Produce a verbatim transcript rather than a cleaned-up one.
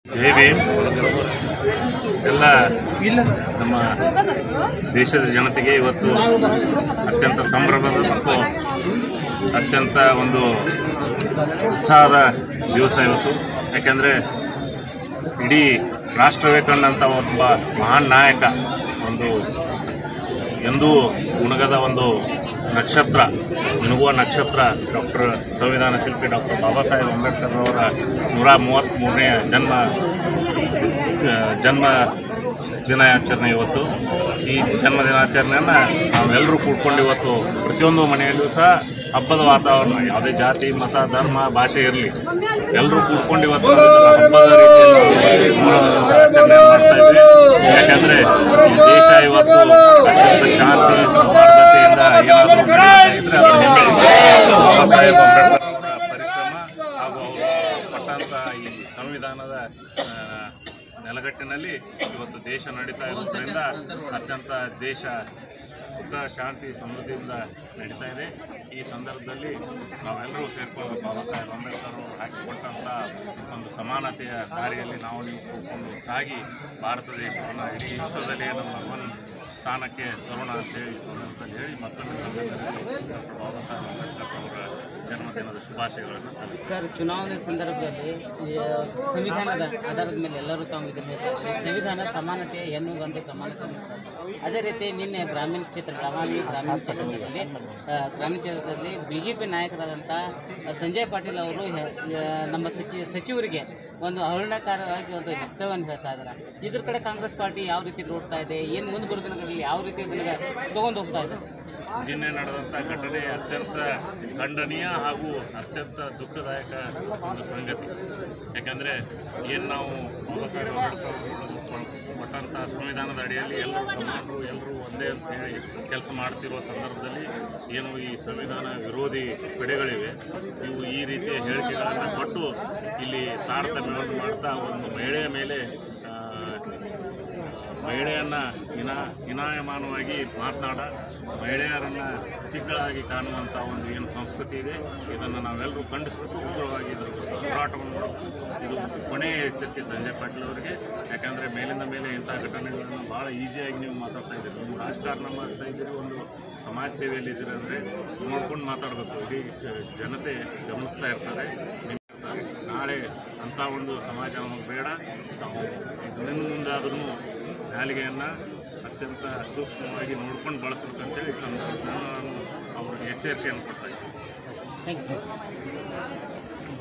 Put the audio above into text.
ಜೈ ಭೀಮ್. ಎಲ್ಲ ನಮ್ಮ ದೇಶದ ಜನತೆಗೆ ಇವತ್ತು ಅತ್ಯಂತ ಸಂಭ್ರಮದ ಮತ್ತು ಅತ್ಯಂತ ಒಂದು ಉತ್ಸಾಹದ ದಿವಸ ಇವತ್ತು. ಯಾಕೆಂದರೆ ಇಡೀ ರಾಷ್ಟ್ರವೇ ಕಂಡಂಥ ಒಬ್ಬ ಮಹಾನ್ ನಾಯಕ, ಒಂದು ಎಂದೂ ಉಣಗದ ಒಂದು ನಕ್ಷತ್ರ, ಮಿನುಗುವ ನಕ್ಷತ್ರ ಡಾಕ್ಟರ್ ಸಂವಿಧಾನ ಶಿಲ್ಪಿ ಡಾಕ್ಟರ್ ಬಾಬಾ ಸಾಹೇಬ್ ಅಂಬೇಡ್ಕರ್ ಅವರ ನೂರ ಮೂವತ್ತ್ಮೂರನೆಯ ಜನ್ಮ ಜನ್ಮ ದಿನಾಚರಣೆ ಇವತ್ತು. ಈ ಜನ್ಮ ದಿನಾಚರಣೆಯನ್ನು ನಾವೆಲ್ಲರೂ ಕೂಡ್ಕೊಂಡು ಇವತ್ತು ಪ್ರತಿಯೊಂದು ಮನೆಯಲ್ಲೂ ಸಹ ಹಬ್ಬದ ವಾತಾವರಣ, ಯಾವುದೇ ಜಾತಿ ಮತ ಧರ್ಮ ಭಾಷೆ ಇರಲಿ, ಎಲ್ಲರೂ ಕೂಡ್ಕೊಂಡು ಇವತ್ತು ಹಬ್ಬದ ರೀತಿಯಲ್ಲಿ ಸಂಭ್ರಮದಿಂದ ಆಚರಣೆ ಮಾಡ್ತಾ ಇದ್ವಿ. ಯಾಕಂದರೆ ಈ ದೇಶ ಇವತ್ತು ಅತ್ಯಂತ ಶಾಂತಿ ಸೌಹಾರ್ದತೆಯಿಂದ ಏನಾದರೂ ಇದ್ದರೆ ಅದರ ಬಾಬಾ ಸಾಹೇಬ್ ಅಂಬೇಡ್ಕರ್ ಅವರ ಪರಿಶ್ರಮ ಹಾಗೂ ಅವರು ಕೊಟ್ಟಂಥ ಈ ಸಂವಿಧಾನದ ನೆಲಗಟ್ಟಿನಲ್ಲಿ ಇವತ್ತು ದೇಶ ನಡೀತಾ ಇರೋದ್ರಿಂದ ಅತ್ಯಂತ ದೇಶ ಸುಖ ಶಾಂತಿ ಸಮೃದ್ಧಿಯಿಂದ ನಡೀತಾ ಇದೆ. ಈ ಸಂದರ್ಭದಲ್ಲಿ ನಾವೆಲ್ಲರೂ ಸೇರಿಕೊಂಡು ಬಾಬಾ ಸಾಹೇಬ್ ಅಂಬೇಡ್ಕರ್ ಅವರು ಹಾಕಿಕೊಟ್ಟಂಥ ಒಂದು ಸಮಾನತೆಯ ದಾರಿಯಲ್ಲಿ ನಾವು ನೀವು ಕೂತ್ಕೊಂಡು ಸಾಗಿ ಭಾರತ ದೇಶವನ್ನು ಇಡೀ ವಿಶ್ವದಲ್ಲಿ ನಂಬರ್ ಒನ್ ಸ್ಥಾನಕ್ಕೆ ತರೋಣ ಅಂತೇಳಿ ಈ ಸಂದರ್ಭದಲ್ಲಿ ಹೇಳಿ ಮತ್ತೊಮ್ಮೆ ತಮ್ಮೆಲ್ಲರಿಗೂ ಡಾಕ್ಟರ್ ಬಾಬಾ ಸಾಹೇಬ್ ಅಂಬೇಡ್ಕರ್ ಅವರ ಜನ್ಮದಿನದ ಶುಭಾಶಯಗಳನ್ನು ಸಲ್ಲಿಸ್ತಾರೆ. ಸರ್, ಚುನಾವಣೆ ಸಂದರ್ಭದಲ್ಲಿ ಸಂವಿಧಾನದ ಆಧಾರದ ಮೇಲೆ ಎಲ್ಲರೂ ತಾವು ಇದನ್ನು ಹೇಳ್ತಾರೆ, ಸಂವಿಧಾನ ಸಮಾನತೆ ಹೆಣ್ಣು ಗಂಡು ಸಮಾನತೆ. ಅದೇ ರೀತಿ ನಿನ್ನೆ ಗ್ರಾಮೀಣ ಕ್ಷೇತ್ರ ಬೆಳಗಾವಿ ಗ್ರಾಮೀಣ ಕ್ಷೇತ್ರದಲ್ಲಿ ಗ್ರಾಮೀಣ ಕ್ಷೇತ್ರದಲ್ಲಿ ಬಿ ಜೆ ಪಿ ನಾಯಕರಾದಂಥ ಸಂಜಯ್ ಪಾಟೀಲ್ ಅವರು ನಮ್ಮ ಸಚಿ ಸಚಿವರಿಗೆ ಒಂದು ಅವಹೇಳನಕಾರವಾಗಿ ಒಂದು ವಕ್ತವ್ಯವನ್ನು ಹೇಳ್ತಾ ಇದ್ದಾರೆ. ಇದ್ರ ಕಡೆ ಕಾಂಗ್ರೆಸ್ ಪಾರ್ಟಿ ಯಾವ ರೀತಿ ನೋಡ್ತಾ ಇದೆ, ಏನು ಮುಂದೆ ಬರೋ ದಿನಗಳಲ್ಲಿ ಯಾವ ರೀತಿ ಅದನ್ನು ತೊಗೊಂಡು ಹೋಗ್ತಾ ಇದೆ? ನಿನ್ನೆ ನಡೆದಂಥ ಘಟನೆ ಅತ್ಯಂತ ಖಂಡನೀಯ ಹಾಗೂ ಅತ್ಯಂತ ದುಃಖದಾಯಕ ಒಂದು ಸಂಗತಿ. ಯಾಕಂದರೆ ಏನು ನಾವು ಬಾಬಾ ಸಾಹೇಬ್ ಅಂಬೇಡ್ಕರ್ ಕೊಟ್ಟಂಥ ಸಂವಿಧಾನದ ಅಡಿಯಲ್ಲಿ ಎಲ್ಲರೂ ಸಮಾನರು, ಎಲ್ಲರೂ ಒಂದೇ ಅಂತ ಹೇಳಿ ಕೆಲಸ ಮಾಡ್ತಿರೋ ಸಂದರ್ಭದಲ್ಲಿ ಏನು ಈ ಸಂವಿಧಾನ ವಿರೋಧಿ ಪಡೆಗಳಿವೆ, ಇವು ಈ ರೀತಿಯ ಹೇಳಿಕೆಗಳನ್ನು ಕೊಟ್ಟು ಇಲ್ಲಿ ತಾರತಮ್ಯವನ್ನು ಮಾಡ್ತಾ ಒಂದು ಮಹಿಳೆಯ ಮೇಲೆ ಮಹಿಳೆಯನ್ನು ಹಿನಾ ಹಿನಾಯಮಾನವಾಗಿ ಮಾತನಾಡ ಮಹಿಳೆಯರನ್ನು ಕಿಕ್ಕಳಾಗಿ ಕಾಣುವಂಥ ಒಂದು ಏನು ಸಂಸ್ಕೃತಿ ಇದೆ, ಇದನ್ನು ನಾವೆಲ್ಲರೂ ಖಂಡಿಸಬೇಕು, ಉಗ್ರವಾಗಿ ಇದರ ಹೋರಾಟವನ್ನು ಮಾಡಬೇಕು. ಇದು ಕೊನೆಯ ಎಚ್ಚರಿಕೆ ಸಂಜಯ್ ಪಾಟೀಲ್ ಅವರಿಗೆ. ಯಾಕಂದರೆ ಮೇಲಿಂದ ಮೇಲೆ ಇಂಥ ಘಟನೆಗಳನ್ನು ಭಾಳ ಈಸಿಯಾಗಿ ನೀವು ಮಾತಾಡ್ತಾ ಇದ್ದೀರಿ, ನೀವು ರಾಜಕಾರಣ ಮಾಡ್ತಾ ಇದ್ದೀರಿ, ಒಂದು ಸಮಾಜ ಸೇವೆಯಲ್ಲಿ ಇದ್ದೀರಿ ಅಂದರೆ ನೋಡ್ಕೊಂಡು ಮಾತಾಡಬೇಕು. ಇಡೀ ಜನತೆ ಗಮನಿಸ್ತಾ ಇರ್ತಾರೆ, ಇರ್ತಾರೆ. ನಾಳೆ ಅಂಥ ಒಂದು ಸಮಾಜ ನಮಗೆ ಬೇಡ. ನಾವು ಇದರಿಂದ ಮುಂದಾದ್ರೂ ನಾಲಿಗೆಯನ್ನು ಅತ್ಯಂತ ಸೂಕ್ಷ್ಮವಾಗಿ ನೋಡ್ಕೊಂಡು ಬಳಸಬೇಕಂತೇಳಿ ಈ ಸಂದರ್ಭ ನಾನು ಅವ್ರಿಗೆ ಎಚ್ಚರಿಕೆಯನ್ನು ಕೊಡ್ತಾ ಇದ್ದೀನಿ. Thank you.